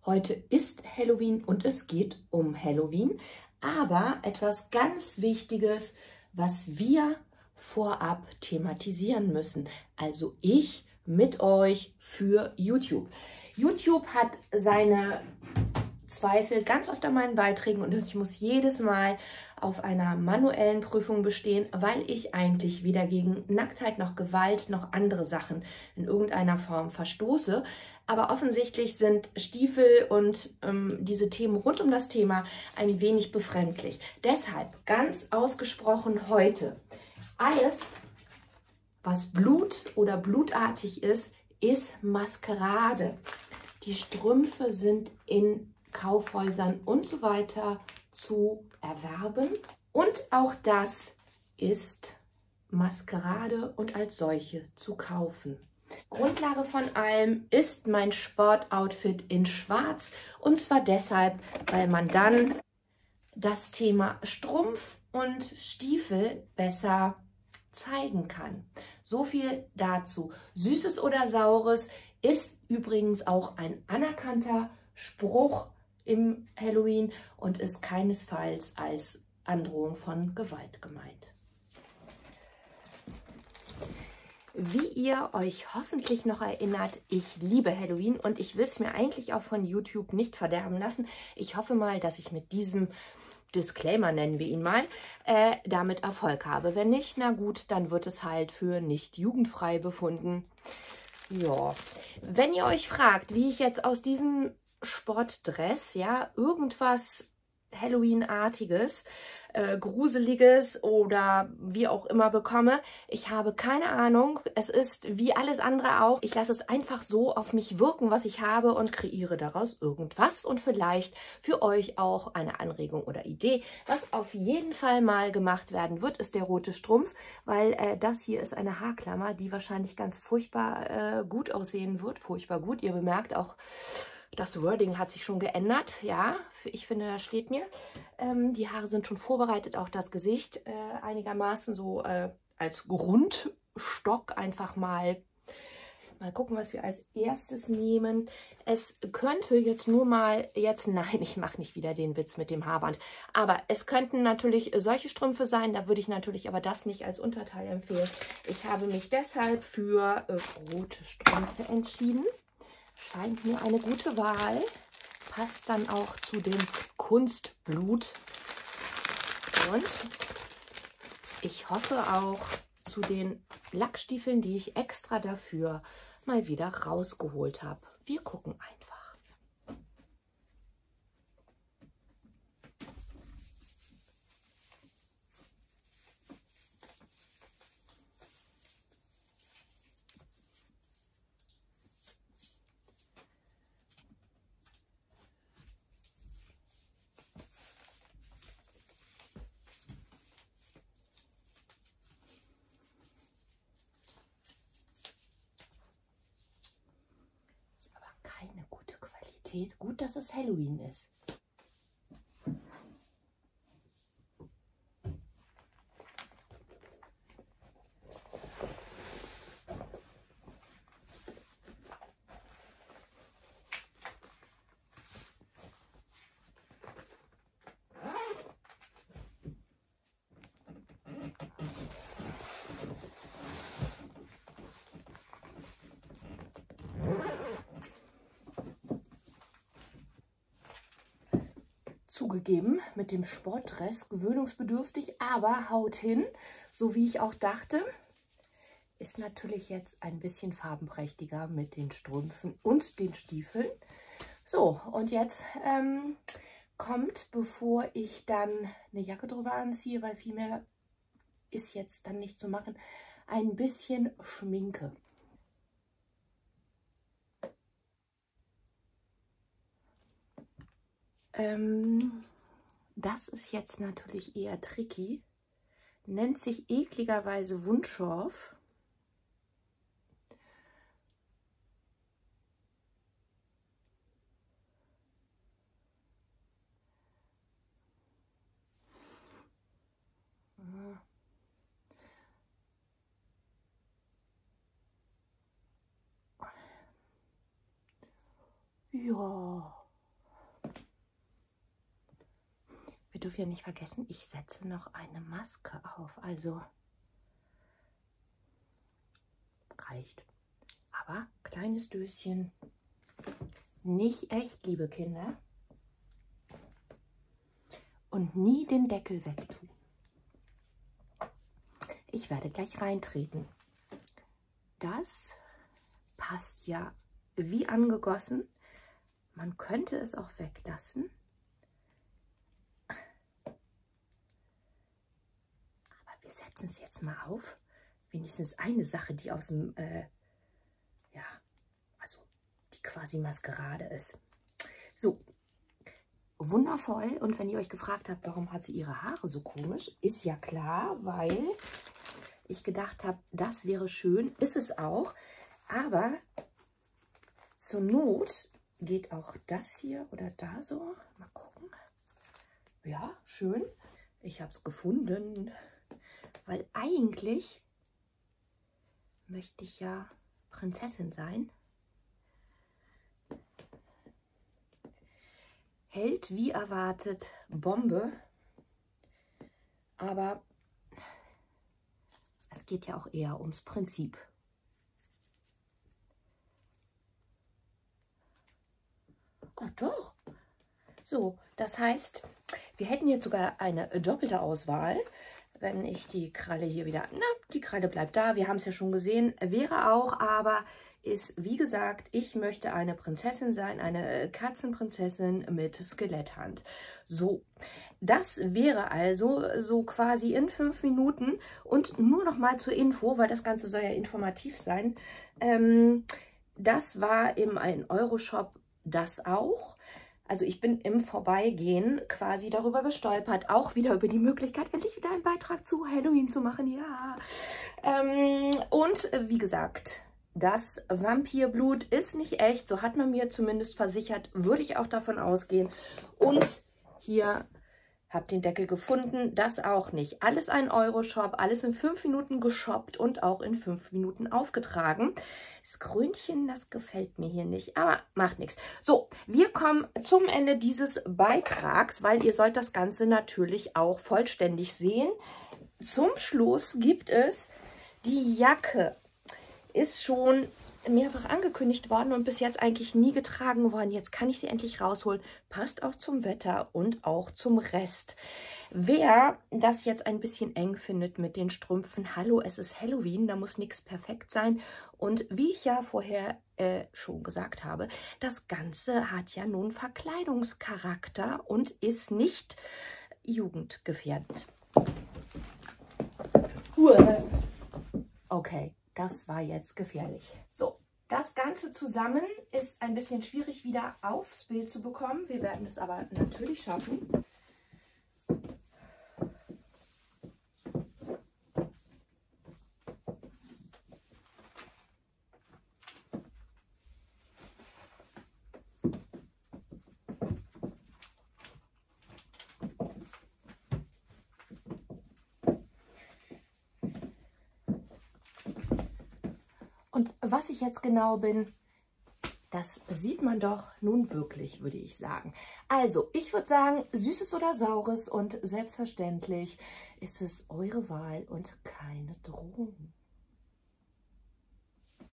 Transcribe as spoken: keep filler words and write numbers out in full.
Heute ist Halloween und es geht um Halloween, aber etwas ganz Wichtiges, was wir vorab thematisieren müssen. Also ich mit euch für YouTube. YouTube hat seine Zweifel ganz oft an meinen Beiträgen und ich muss jedes Mal auf einer manuellen Prüfung bestehen, weil ich eigentlich weder gegen Nacktheit noch Gewalt noch andere Sachen in irgendeiner Form verstoße. Aber offensichtlich sind Stiefel und ähm, diese Themen rund um das Thema ein wenig befremdlich. Deshalb ganz ausgesprochen heute: Alles, was Blut oder blutartig ist, ist Maskerade. Die Strümpfe sind in Kaufhäusern und so weiter zu erwerben. Und auch das ist Maskerade und als solche zu kaufen. Grundlage von allem ist mein Sportoutfit in Schwarz. Und zwar deshalb, weil man dann das Thema Strumpf und Stiefel besser zeigen kann. So viel dazu. Süßes oder Saures ist übrigens auch ein anerkannter Spruch im Halloween und ist keinesfalls als Androhung von Gewalt gemeint. Wie ihr euch hoffentlich noch erinnert, ich liebe Halloween und ich will es mir eigentlich auch von YouTube nicht verderben lassen. Ich hoffe mal, dass ich mit diesem Disclaimer, nennen wir ihn mal, äh, damit Erfolg habe. Wenn nicht, na gut, dann wird es halt für nicht jugendfrei befunden. Ja, wenn ihr euch fragt, wie ich jetzt aus diesem Sportdress, ja, irgendwas Halloween-artiges, äh, Gruseliges oder wie auch immer bekomme, ich habe keine Ahnung. Es ist wie alles andere auch. Ich lasse es einfach so auf mich wirken, was ich habe und kreiere daraus irgendwas und vielleicht für euch auch eine Anregung oder Idee. Was auf jeden Fall mal gemacht werden wird, ist der rote Strumpf, weil äh, das hier ist eine Haarklammer, die wahrscheinlich ganz furchtbar äh, gut aussehen wird. Furchtbar gut. Ihr bemerkt auch, das Wording hat sich schon geändert, ja, ich finde, das steht mir. Ähm, die Haare sind schon vorbereitet, auch das Gesicht äh, einigermaßen so äh, als Grundstock einfach mal. Mal gucken, was wir als erstes nehmen. Es könnte jetzt nur mal, jetzt, nein, ich mache nicht wieder den Witz mit dem Haarband. Aber es könnten natürlich solche Strümpfe sein, da würde ich natürlich aber das nicht als Unterteil empfehlen. Ich habe mich deshalb für äh, rote Strümpfe entschieden. Scheint mir eine gute Wahl. Passt dann auch zu dem Kunstblut. Und ich hoffe auch zu den Lackstiefeln, die ich extra dafür mal wieder rausgeholt habe. Wir gucken einfach. Keine gute Qualität. Gut, dass es Halloween ist. Zugegeben, mit dem Sportdress gewöhnungsbedürftig, aber haut hin, so wie ich auch dachte. Ist natürlich jetzt ein bisschen farbenprächtiger mit den Strümpfen und den Stiefeln. So, und jetzt ähm, kommt, bevor ich dann eine Jacke drüber anziehe, weil viel mehr ist jetzt dann nicht zu machen, ein bisschen Schminke. Ähm, das ist jetzt natürlich eher tricky. Nennt sich ekligerweise Wundschorf. Ja. wir dürfen ja nicht vergessen, ich setze noch eine Maske auf. Also reicht. Aber kleines Döschen. Nicht echt, liebe Kinder. Und nie den Deckel wegtun. Ich werde gleich reintreten. Das passt ja wie angegossen. Man könnte es auch weglassen. Aber wir setzen es jetzt mal auf. Wenigstens eine Sache, die aus dem, äh, ja, also die quasi Maskerade ist. So, wundervoll. Und wenn ihr euch gefragt habt, warum hat sie ihre Haare so komisch, ist ja klar, weil ich gedacht habe, das wäre schön. Ist es auch. Aber zur Not geht auch das hier oder da so. Mal gucken. Ja, schön. Ich habe es gefunden. Weil eigentlich möchte ich ja Prinzessin sein. Hält wie erwartet Bombe. Aber es geht ja auch eher ums Prinzip. Oh doch. So, das heißt, wir hätten jetzt sogar eine doppelte Auswahl. Wenn ich die Kralle hier wieder... Na, die Kralle bleibt da. Wir haben es ja schon gesehen. Wäre auch, aber ist, wie gesagt, ich möchte eine Prinzessin sein. Eine Katzenprinzessin mit Skeletthand. So, das wäre also so quasi in fünf Minuten. Und nur noch mal zur Info, weil das Ganze soll ja informativ sein. Ähm, das war im ein Euro Shop das auch. Also ich bin im Vorbeigehen quasi darüber gestolpert, auch wieder über die Möglichkeit, endlich wieder einen Beitrag zu Halloween zu machen, ja. Ähm, und wie gesagt, das Vampirblut ist nicht echt, so hat man mir zumindest versichert, würde ich auch davon ausgehen. Und hier habt den Deckel gefunden, das auch nicht. Alles ein Euro-Shop, alles in fünf Minuten geshoppt und auch in fünf Minuten aufgetragen. Das Krönchen, das gefällt mir hier nicht, aber macht nichts. So, wir kommen zum Ende dieses Beitrags, weil ihr sollt das Ganze natürlich auch vollständig sehen. Zum Schluss gibt es die Jacke. Ist schon mehrfach angekündigt worden und bis jetzt eigentlich nie getragen worden. Jetzt kann ich sie endlich rausholen. Passt auch zum Wetter und auch zum Rest. Wer das jetzt ein bisschen eng findet mit den Strümpfen, hallo, es ist Halloween, da muss nichts perfekt sein. Und wie ich ja vorher äh, schon gesagt habe, das Ganze hat ja nun Verkleidungscharakter und ist nicht jugendgefährdend. Okay. Das war jetzt gefährlich. So, das Ganze zusammen ist ein bisschen schwierig wieder aufs Bild zu bekommen. Wir werden es aber natürlich schaffen. Und was ich jetzt genau bin, das sieht man doch nun wirklich, würde ich sagen. Also, ich würde sagen, Süßes oder Saures und selbstverständlich ist es eure Wahl und keine Drohung.